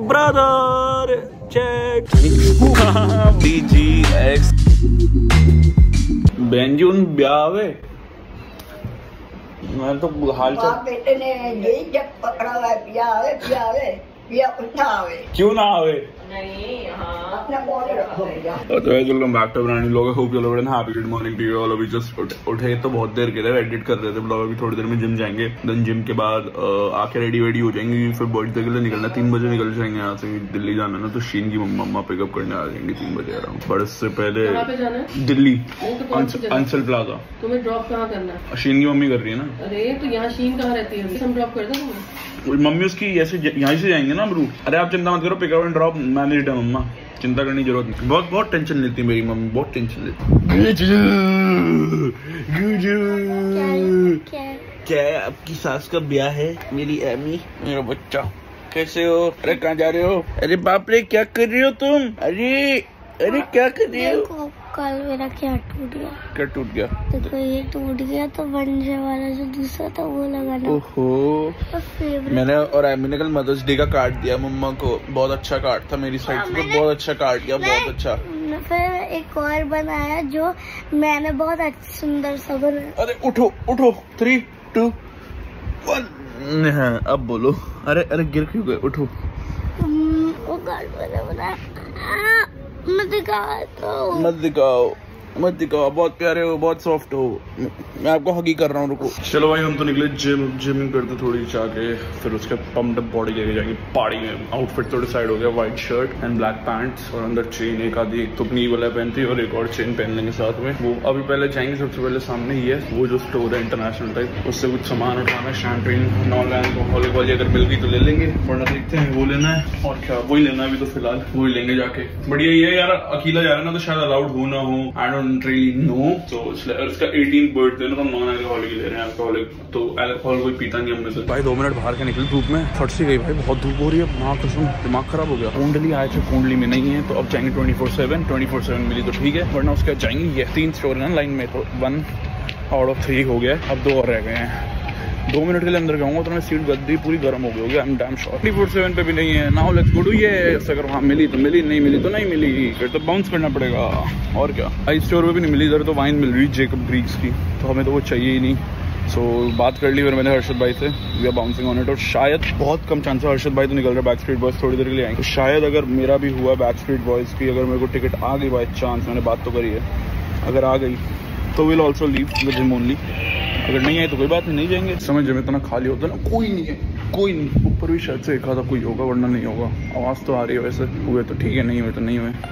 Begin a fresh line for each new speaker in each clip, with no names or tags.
Brother check DGX बेंजून ब्यावे मैं तो हाल चाल
बेटे ने यही जब पकड़ा हुआ है पिया उठा आवे
क्यों ना आवे
नहीं हाँ अपना बॉडी रखो
तो वेलकम बैक टू ब्रांड लोग hope you all are happy good morning to you all. अभी जस्ट उठे तो बहुत देर के लिए एडिट कर रहे थे ब्लॉग। अभी थोड़ी देर में जिम जाएंगे, देन जिम के बाद आके रेडी वेडी हो जाएंगे, फिर बर्थडे के लिए निकलना 3 बजे निकल जाएंगे यहाँ से। दिल्ली जाना ना तो शीन की मम्मा पिकअप करने आ जाएंगे 3 बजे अराउंड। बट इससे पहले दिल्ली अंसल प्लाजा।
तुम्हें ड्रॉप कहाँ करना है?
शीन की मम्मी कर रही है ना।
अरे तो यहाँ शीन कहाँ रहती है? हम ड्रॉप कर दो तुम्हें।
मम्मी उसकी ऐसे यहाँ से जाएंगे ना रूट। अरे आप चिंता मत करो, पिकअप एंड ड्रॉप मैनेज्ड है मम्मा, चिंता करने की जरूरत नहीं। बहुत टेंशन लेती है मेरी मम्मी, बहुत टेंशन लेती है। क्या है आपकी सास का ब्याह है? मेरी एमी मेरा बच्चा कैसे हो? अरे कहाँ जा रहे हो? अरे बाप रे क्या कर रही हो तुम? अरे क्या कर रही हो?
कल मेरा क्या टूट गया?
क्या टूट गया?
देखो ये टूट गया तो बनने वाला जो दूसरा था वो लगाना।
ओहो मैंने और एमी ने कल मदर्स डे का कार्ड दिया मम्मा को। बहुत अच्छा कार्ड था मेरी साइड से, तो बहुत अच्छा कार्ड दिया, बहुत अच्छा।
फिर एक और बनाया जो मैंने बहुत अच्छा सुंदर सा बनाया।
अरे उठो 3, 2, 1 हाँ, अब बोलो। अरे गिर क्यों गए? उठो।
वो कार्ड मैंने बनाया। मत
दिखाओ, बहुत प्यारे हो, बहुत सॉफ्ट हो। मैं आपको हगी कर रहा हूँ, रुको। चलो भाई हम तो निकले जिम करते थोड़ी जाके, फिर उसके पम्प्ड अप बॉडी लेके जाएंगे पहाड़ी में। आउटफिट तो डिसाइड हो गया, white shirt and black pants और अंदर चेन एक आधी, एक तो नी वाला पहनती और एक और चेन पहन लेंगे साथ में। वो अभी पहले जाएंगे, सबसे पहले सामने ही है वो जो स्टोर है इंटरनेशनल टाइप, उससे कुछ सामान उठाना, शैम्पेन नॉन अल्कोहलिक वाली अगर मिल गई तो ले लेंगे, वरना देखते हैं वो लेना है और क्या वही लेना है। अभी तो फिलहाल वही लेंगे जाके। बढ़िया ये यार अकेला जा रहा है ना तो शायद अलाउड हो ना हो, आई डोंट रियली नो। तो इसका 18th बर्थडे ना, तो नॉन अल्कोहलिक ले रहे हैं। अल्कोहलिक तो अल्कोहल कोई पीता नहीं हमने से। भाई 2 मिनट बाहर के निकले धूप में, फट सी गई भाई, बहुत धूप हो रही है। माँ कसम दिमाग खराब हो गया। कुंडली आए थे, कुंडली में नहीं है तो अब जाएंगे 24/7 मिली तो ठीक है, वरना उसके बाद जाएंगे। ये 3 स्टोर है ना लाइन में, तो 1 आउट ऑफ 3 हो गया। अब 2 और रह गए हैं। 2 मिनट के लिए अंदर जाऊंगा तो मैं सीट गद्दी पूरी गर्म हो गई होगी। I am damn sure. 24/7 पे भी नहीं है। नाउ लेट्स गो टू ये। अगर वहाँ मिली तो मिली, नहीं मिली तो नहीं मिली, फिर तो बाउंस करना पड़ेगा और क्या। इस स्टोर पे भी नहीं मिली, इधर तो वाइन मिल रही जेकब ग्रीक्स की, तो हमें तो वो चाहिए ही नहीं। सो बात कर ली फिर मैंने हर्षद भाई से, we are bouncing on it. और शायद बहुत कम चांस है, हर्षद भाई तो निकल रहे बैक स्ट्रीट बॉयज थोड़ी देर के लिए आएंगे, तो शायद अगर मेरा भी हुआ बैक स्ट्रीट बॉयज की, अगर मेरे को टिकट आ गई बाई चांस, मैंने बात तो करी है, अगर आ गई तो will also leave the gym only. अगर नहीं आए तो कोई बात नहीं जाएंगे। समझ जिम इतना खाली होता है ना, कोई नहीं है, कोई नहीं। ऊपर भी शायद से एक आधा कोई होगा, वरना नहीं होगा। आवाज़ तो आ रही है, वैसे हुए तो ठीक है, नहीं हुए तो नहीं हुए।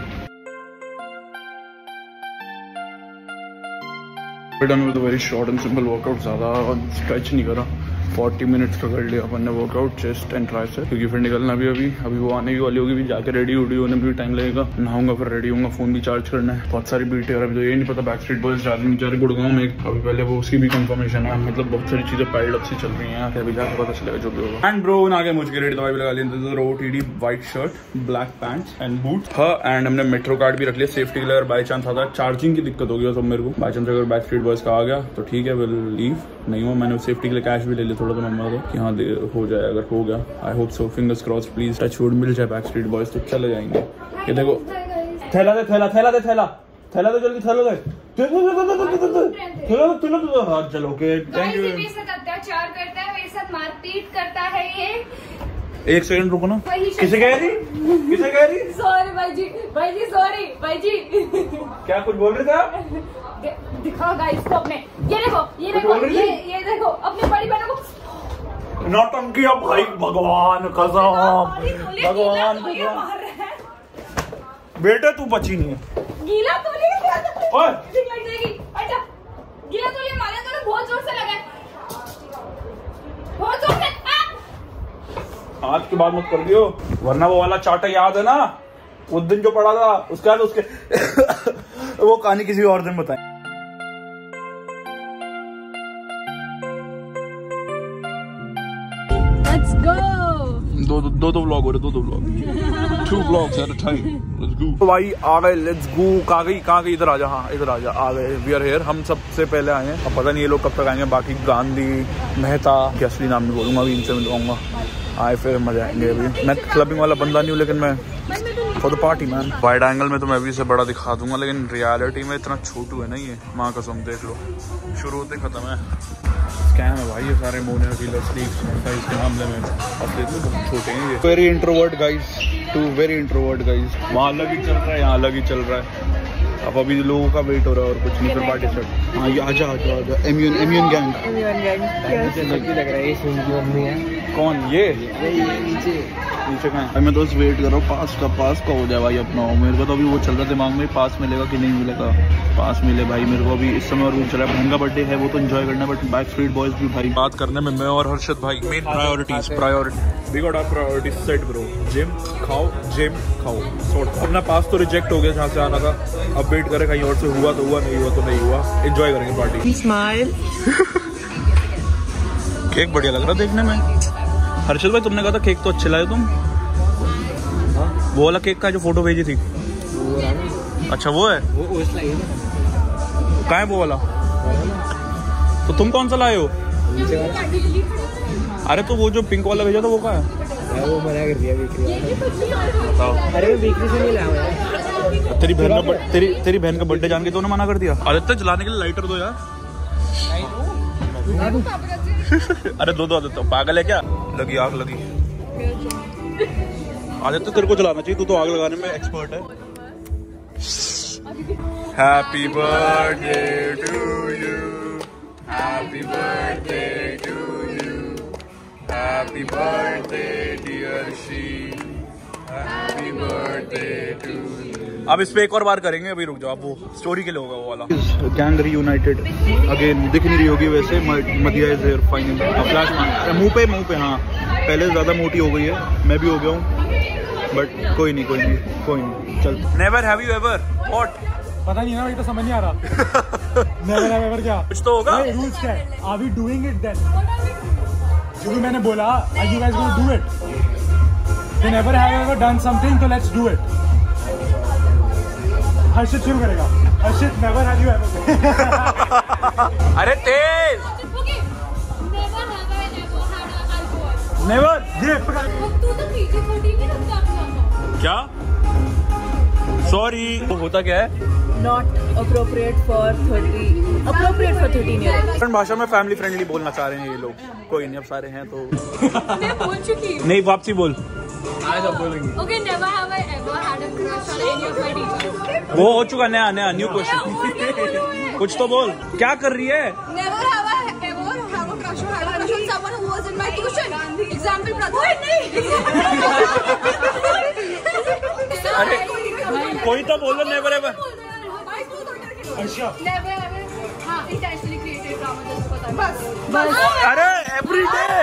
Done with very short and simple workout, ज़्यादा स्ट्रेच नहीं करा। 40 मिनट्स का कर लिया अपन ने वर्कआउट, चेस्ट एंड ट्राइसेप, क्योंकि फिर निकलना भी अभी वो आने की वाली होगी, भी जाके रेडी होने में भी टाइम लगेगा। नहाऊंगा फिर रेडी होऊंगा, फोन भी चार्ज करना है, बहुत सारी बीट है। और अभी तो ये नहीं पता बैक स्ट्रीट बॉयज जा रहे गुड़गांव में, अभी पहले वो उसकी भी कंफर्मेशन है। मतलब बहुत सारी चीजें पाइल्ड अप सी चल रही हैं, अभी जाकर पता चलेगा जो भी होगा। एंड ब्रो आगे मुझे रेडी दवाई भी लगा ली, रोटीडी white shirt, black pants and boot. हाँ एंड हमने मेट्रो कार्ड भी रख लिया सेफ्टी के लिए, अगर बाई चांस आता चार्जिंग की दिक्कत होगी तो मेरे को बाई चांस अगर बैक स्ट्रीट बॉयज का आ गया तो ठीक है, विल लीव। नहीं हुआ मैंने सेफ्टी के लिए कैश भी ले लिया थोड़ा, तो मम्मा को कि हाँ हो जाए, अगर हो गया I hope so, fingers cross, please touch wood, मिल जाए बैक स्ट्रीट बॉयज तो चले जाएंगे। ये देखो थैला दे जल्दी, थैला दे, हाँ चलो ओके थैंक यू।
मेरे साथ अत्याचार करता है, मेरे साथ मारपीट करता है ये।
1 सेकंड रुको ना, किसे कह रही?
सॉरी भाई जी सॉरी भाई जी।
क्या कुछ बोल रहे थे आप?
दिखाओ गाइस को अपने, ये देखो ये देखो अपनी बड़ी बहनों को
नौटंकी। अब भाई भगवान कसम, भगवान बेटा तू बची नहीं है।
गीला तौलिया गीला तौलिया मारे तो बहुत जोर से लगा है, बहुत जोर से।
आज की बात मत कर दियो, वरना वो वाला चाटा याद है ना उस दिन जो पढ़ा था, उसके बाद उसके वो कहानी किसी और दिन बताएं।
Let's go.
दो व्लॉग हो रहे, 2 vlog, 2 vlogs at a time. Let's go. तो भाई आ गए, लेट्स गो। कहाँ गई? इधर आ जा, हाँ इधर आ जा, आ गए। वी आर हियर, हम सबसे पहले आए हैं। अब पता नहीं ये लोग कब तक आएंगे। बाकी गांधी, मेहता के असली नाम नहीं बोलूंगा, अभी इनसे मिलवाऊंगा। आए फिर मजा आएंगे। अभी मैं क्लबिंग वाला बंदा नहीं हूँ, लेकिन मैं for the party man. Wide angle में तो मैं भी इसे बड़ा दिखा दूंगा, लेकिन रियलिटी में इतना छोटू है ना ये, माँ कसम। देख लो, शुरू होते खत्म है। स्कैम है भाई ये सारे मोने इसके मामले में। अब देख लो बहुत छोटे हैं ये। Very introvert guys, two very introvert guys. वहाँ अलग ही चल रहा है, यहाँ अलग ही चल रहा है। अब अभी लोगों का वेट हो रहा है और कुछ नहीं, फिर पार्टी स्टार्ट। हाँ आजा आजा आजा। एम्यून गैंग लग रहा है। कौन ये नीचे का है? मैं तो वेट कर रहा हूँ पास का हो जाए भाई अपना। मेरे को तो अभी वो चल रहा है दिमाग में, पास मिलेगा कि नहीं मिलेगा। पास मिले भाई मेरे को अभी इस समय। और वो चला है बहन का बर्थडे है, वो तो एंजॉय करना है, बट बैकस्ट्रीट बॉयज भी भाई बात करने में मैं और हर्षद भाई main priority. We got our priority set bro. Gym खाओ सॉर्ट। अपना पास तो रिजेक्ट हो गया जहाँ से आना था, अब वेट करें कहीं और से हुआ तो हुआ, नहीं हुआ तो नहीं हुआ। एंजॉय करेंगे पार्टी। स्माइल। केक बढ़िया लग रहा देखने में। हर्षद भाई तुमने कहा था केक तो अच्छे लाए तुम। वो वाला केक का जो फोटो भेजी थी, अच्छा वो है। कहाँ है वो वाला? तो तुम कौन सा लाए हो? अरे तो वो जो पिंक वाला भेजा था वो कहाँ है? वो मना कर दिया बताओ। अरे मैं बेकरी से नहीं लाया। तेरी बहन का बर्थडे जान के तो मना कर दिया। आदित्य जलाने के लिए लाइटर दो यार। अरे दो आदित्य, पागल है क्या? लगी आग लगी। आदित्य तेरे को जलाना चाहिए, तू तो आग लगाने में एक्सपर्ट है। Happy birthday to you, happy birthday to you, happy birthday dear शी, हैप्पी बर्थडे टू यू। अब इस पे एक और बार करेंगे, अभी रुक जाओ। अब वो स्टोरी के लिए होगा वो वाला। Gang reunited again. दिख नहीं रही होगी वैसे, मदिया इज हियर फाइनली। फ्लैश मुंह पे हाँ, पहले ज्यादा मोटी हो गई है, मैं भी हो गया हूँ, बट कोई नहीं चल। Never have you ever what?
पता नहीं ना, ये तो समझ नहीं आ रहा। नेवर हैव एवर क्या?
कुछ तो होगा।
रूल्स क्या है? Are we doing it then? जो भी मैंने बोला, are you guys gonna do it? They never have ever done something, तो लेट्स डू इट। हर्षित शुरू करेगा। Harshit never have you ever.
अरे तेज।
नेवर ये
क्या? सॉरी। वो होता क्या है?
Not appropriate for 13 years.
भाषा में फैमिली फ्रेंडली बोलना चाह रहे हैं ये लोग। कोई नहीं, अब सारे हैं तो।
मैं बोल चुकी।
नहीं वापसी बोल।
आज अब बोलेंगे।
Okay, never have I ever had a crush on any of my teachers.
वो हो चुका, नया न्यू क्वेश्चन। कुछ तो बोल, क्या कर रही है?
Never have I ever have a crush on someone who was in my tuition. Example, brother.
अरे कोई तो बोलो नेवर एवर।
अच्छा।
Never ever. हाँ, intentionally created drama just to बस।
अरे एवरीडे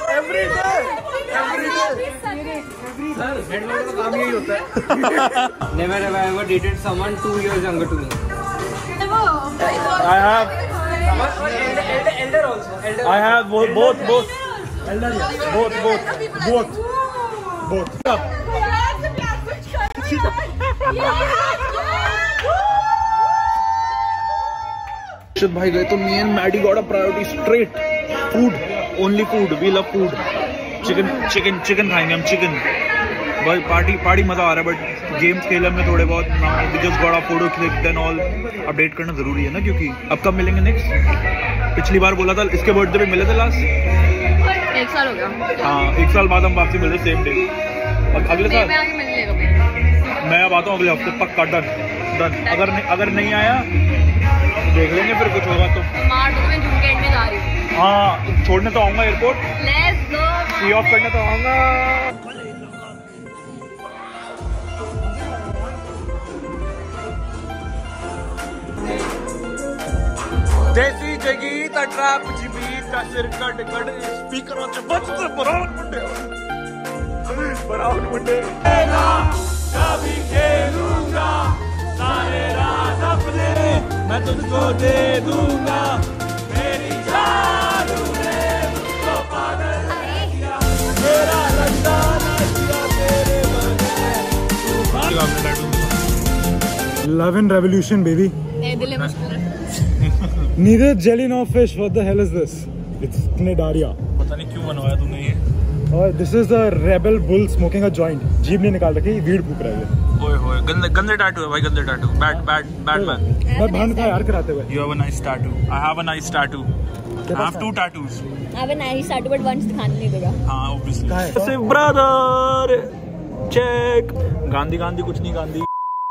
काम यही होता है। Never have I ever dated someone 2 years younger to me.
I have both. Shit भाई गए तो me and Maddie got a priority straight food, only food, we love food. Chicken खाएंगे हम, चिकन भाई। पार्टी मजा आ रहा है, बट गेम्स खेले हमने थोड़े बहुत। Just got a photo click then all. Update करना जरूरी है ना, क्योंकि अब कब मिलेंगे नेक्स्ट? पिछली बार बोला था इसके बर्थडे पे मिले थे लास्ट।
1 साल हो गया।
हाँ 1 साल बाद हम वापसी मिल रहे सेम डे। और अगले साल मैं अब आता हूँ अगले हफ्ते पक्का। डन। अगर नहीं आया देख लेंगे, फिर कुछ होगा तो।
मार्च में जून के एंड में जा रही हूँ।
हाँ छोड़ने तो आऊंगा airport,
let's go.
See off करने तो आऊंगा। देसी जगीत अट्रैप जीबीत का सिर कट स्पीकर च बजते बराबर मुंडे। कभी खेलूंगा सारे रात अपने, मैं तुझको दे दूंगा मेरी जान। मुझको पागल किया मेरा लगता ना किया तेरे बगैर।
Love and revolution, baby.
दिल है मुश्किल है।
Neither jelly nor fish. What the hell is this? It's Knedaria.
पता नहीं क्यों बनवाया तूने ये।
और this is the rebel bull smoking a joint. जीभ नहीं निकाल रखी, वीड फूक रहा है।
ओए होए, गंदे गंदे टैटू है भाई, गंदे टैटू। Bad man.
मैं भान का यार कराते हुए।
You have a nice tattoo. I have a nice tattoo. I have 2 tattoos.
I have a nice tattoo, but once दिखाने नहीं देगा।
हाँ, obviously.
कहाँ है?
से brother, check. गांधी कुछ नहीं गांधी।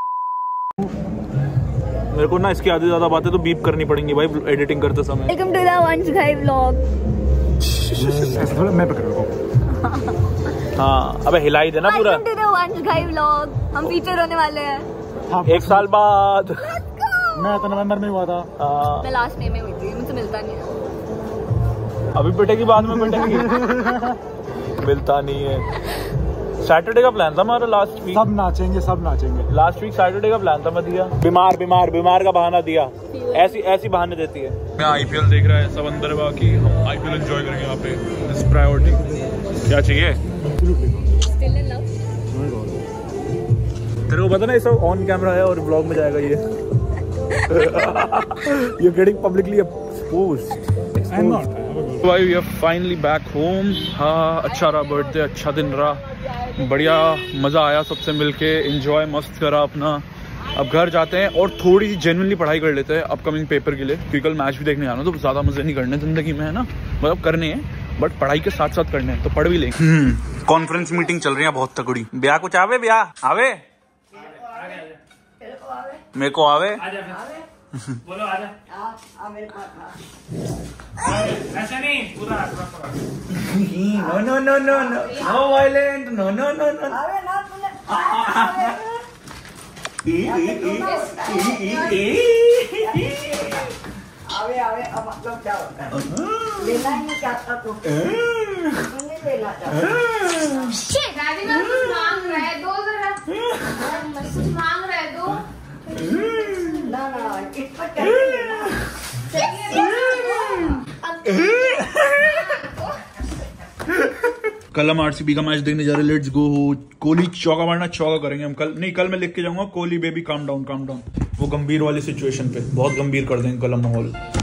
मेरे को ना इसकी आधी ज्यादा बातें तो बीप करनी पड़ेंगी भाई एडिटिंग करते समय।
Welcome to the Once Guy vlog.
ऐसा थोड़ा मैं पकड़ रहा हूँ।
हाँ, अबे हिलाई देना पूरा।
Welcome to the Once Guy vlog. हम फीचर होने वाले हैं।
हाँ,
1 साल बाद।
मैं तो नवंबर में हुआ था।
मैं लास्ट मई में हुई थी, मुझसे मिलता नहीं है।
अभी पिटेगी, बाद में पिटेगी। मिलता नहीं है। सैटरडे का प्लान था हमारा लास्ट वीक।
सब नाचेंगे।
लास्ट वीक सैटरडे का प्लान था, मैं दिया। बीमार का बहाना दिया। ऐसी बहाने देती है। मैं आईपीएल देख रहा है, सब अंदर है, बाकी हम आईपीएल एंजॉय करेंगे यहाँ पे। This priority. क्या चाहिए?
Still in love.
तेरे को पता ना ये सब ऑन कैमरा है और ब्लॉग में जाएगा ये। You're getting publicly exposed.
I'm not.
Why we are finally back home. हाँ, अच्छा रहा बर्थडे, अच्छा दिन रहा, बढ़िया मजा आया सबसे मिलके, एंजॉय मस्त करा अपना। अब घर जाते हैं और थोड़ी सी जेन्युइनली पढ़ाई कर लेते हैं अपकमिंग पेपर के लिए, क्योंकि कल मैच भी देखने जाना, तो ज्यादा मजे नहीं करने जिंदगी में, है ना। मतलब करने हैं बट पढ़ाई के साथ साथ करने हैं, तो पढ़ भी लेंगे। कॉन्फ्रेंस मीटिंग चल रही है बहुत तगड़ी। ब्याह कुछ आवे, ब्याह आवे, मेरे को आवे।
बोलो आजा। ऐसा नहीं पूरा।
No violent, no.
अरे ना आवे अब मतलब क्या होता है? लेना ही नहीं चाहता तो नहीं लेना चाहता।
दादी ना कुछ मांग रहा है, दो जरा। कुछ मांग रहा है, दो।
ना इस पर कैसे लेना?
कल हम आरसीबी का मैच देखने जा रहे हैं। Let's go. कोहली चौका मारना, चौका करेंगे हम कल। नहीं, कल मैं लिख के जाऊंगा, कोहली बेबी काम डाउन। वो गंभीर वाली सिचुएशन पे बहुत गंभीर कर देंगे कल हम माहौल।